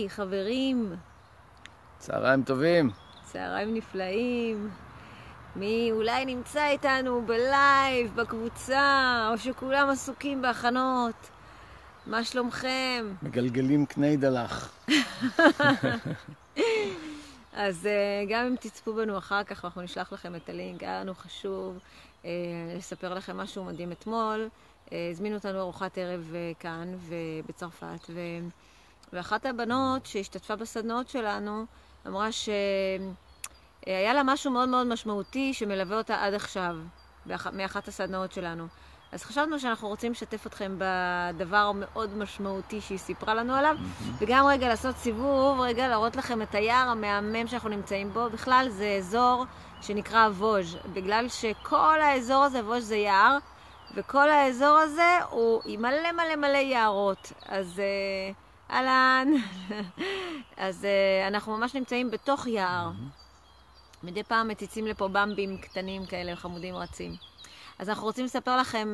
חברים. צהריים טובים. צהריים נפלאים. מי אולי נמצא איתנו בלייב, בקבוצה, או שכולם עסוקים בהכנות. מה שלומכם? מגלגלים קני דלח. אז גם אם תצפו בנו אחר כך, אנחנו נשלח לכם את הלינק. היה לנו חשוב לספר לכם משהו מדהים אתמול. הזמינו אותנו ארוחת ערב כאן ובצרפת, ואחת הבנות שהשתתפה בסדנאות שלנו אמרה שהיה לה משהו מאוד מאוד משמעותי שמלווה אותה עד עכשיו, מאחת הסדנאות שלנו. אז חשבנו שאנחנו רוצים לשתף אתכם בדבר מאוד משמעותי שהיא סיפרה לנו עליו, וגם רגע לעשות סיבוב, רגע להראות לכם את היער המהמם שאנחנו נמצאים בו. בכלל זה אזור שנקרא ווז', בגלל שכל האזור הזה, ווז' זה יער, וכל האזור הזה הוא עם מלא מלא מלא יערות. אז אהלן. אז אנחנו ממש נמצאים בתוך יער. מדי פעם מציצים לפה במבים קטנים כאלה, חמודים רצים. אז אנחנו רוצים לספר לכם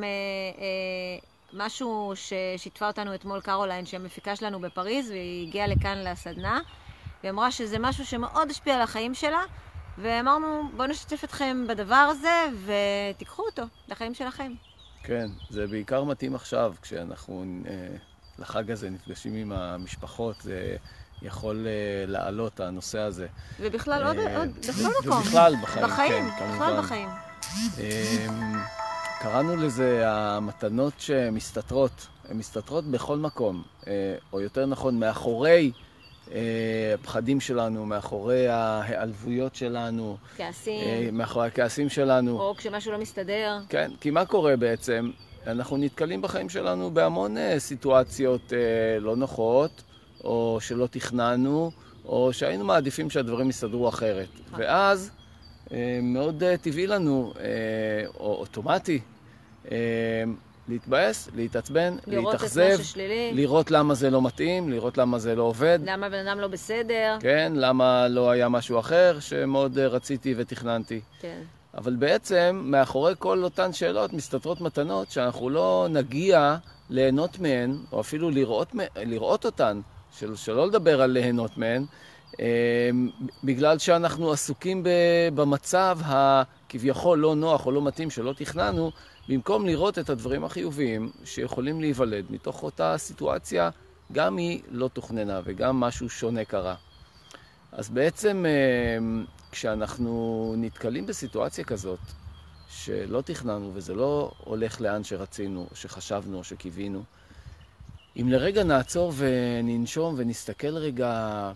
משהו ששיתפה אותנו אתמול קרוליין, שהמפיקה שלנו בפריז, והיא הגיעה לכאן לסדנה, והיא אמרה שזה משהו שמאוד השפיע על החיים שלה, ואמרנו בואו נשתף אתכם בדבר הזה ותיקחו אותו לחיים שלכם. כן, זה בעיקר מתאים עכשיו, כשאנחנו לחג הזה נפגשים עם המשפחות, זה יכול לעלות הנושא הזה. ובכלל עוד בכל מקום. ובכלל בחיים, בחיים, כן, כמובן. בכלל בחיים. קראנו לזה המתנות שמסתתרות, הן מסתתרות בכל מקום, או יותר נכון, מאחורי הפחדים שלנו, מאחורי ההיעלבויות שלנו, כעסים. מאחורי הכעסים שלנו. או כשמשהו לא מסתדר. כן, כי מה קורה בעצם? אנחנו נתקלים בחיים שלנו בהמון סיטואציות לא נוחות, או שלא תכננו, או שהיינו מעדיפים שהדברים יסתדרו אחרת. ואז מאוד טבעי לנו, או אוטומטי, להתבאס, להתעצבן, להתאכזב, לראות למה זה לא מתאים, לראות למה זה לא עובד. למה בן אדם לא בסדר. כן, למה לא היה משהו אחר שמאוד רציתי ותכננתי. כן. אבל בעצם, מאחורי כל אותן שאלות מסתתרות מתנות שאנחנו לא נגיע ליהנות מהן, או אפילו לראות אותן, שלא לדבר על ליהנות מהן, בגלל שאנחנו עסוקים במצב הכביכול לא נוח או לא מתאים שלא תכננו, במקום לראות את הדברים החיוביים שיכולים להיוולד מתוך אותה סיטואציה, גם היא לא תוכננה וגם משהו שונה קרה. אז בעצם כשאנחנו נתקלים בסיטואציה כזאת שלא תכננו וזה לא הולך לאן שרצינו או שחשבנו או שקיווינו, אם לרגע נעצור וננשום ונסתכל רגע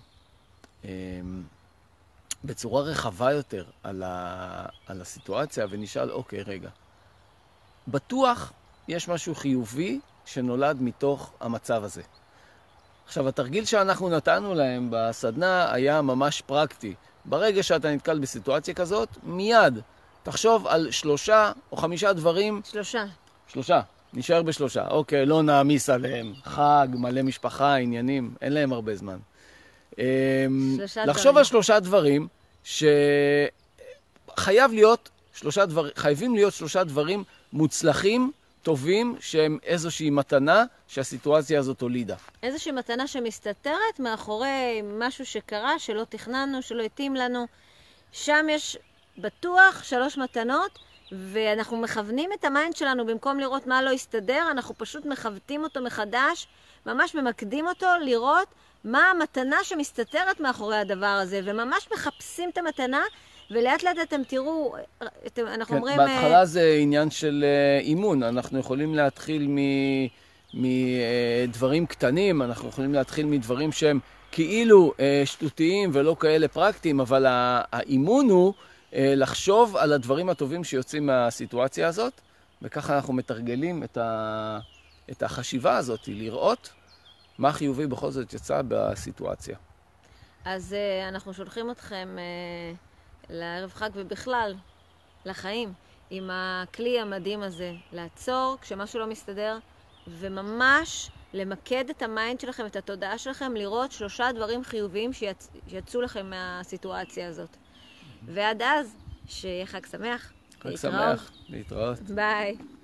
בצורה רחבה יותר על הסיטואציה ונשאל, אוקיי, רגע, בטוח יש משהו חיובי שנולד מתוך המצב הזה. עכשיו, התרגיל שאנחנו נתנו להם בסדנה היה ממש פרקטי. ברגע שאתה נתקל בסיטואציה כזאת, מיד תחשוב על 3 או 5 דברים. 3. נשאר ב3. אוקיי, לא נעמיס עליהם. חג, מלא משפחה, עניינים, אין להם הרבה זמן. לחשוב על 3 דברים שחייבים להיות 3 דברים מוצלחים, טובים, שהם איזושהי מתנה שהסיטואציה הזאת הולידה. איזושהי מתנה שמסתתרת מאחורי משהו שקרה, שלא תכננו, שלא התאים לנו. שם יש בטוח 3 מתנות, ואנחנו מכוונים את המיינד שלנו במקום לראות מה לא יסתדר, אנחנו פשוט מכוותים אותו מחדש, ממש ממקדים אותו לראות מה המתנה שמסתתרת מאחורי הדבר הזה, וממש מחפשים את המתנה, ולאט לאט אתם תראו, אנחנו אומרים... בהתחלה זה עניין של אימון, אנחנו יכולים להתחיל מדברים קטנים, אנחנו יכולים להתחיל מדברים שהם כאילו שטותיים ולא כאלה פרקטיים, אבל האימון הוא לחשוב על הדברים הטובים שיוצאים מהסיטואציה הזאת, וככה אנחנו מתרגלים את החשיבה הזאת, לראות מה חיובי בכל זאת יצא בסיטואציה. אז אנחנו שולחים אתכם לערב חג ובכלל לחיים עם הכלי המדהים הזה, לעצור כשמשהו לא מסתדר וממש למקד את המיינד שלכם, את התודעה שלכם, לראות 3 דברים חיוביים שיצאו לכם מהסיטואציה הזאת. ועד אז, שיהיה חג שמח. חג שמח, להתראות. ביי.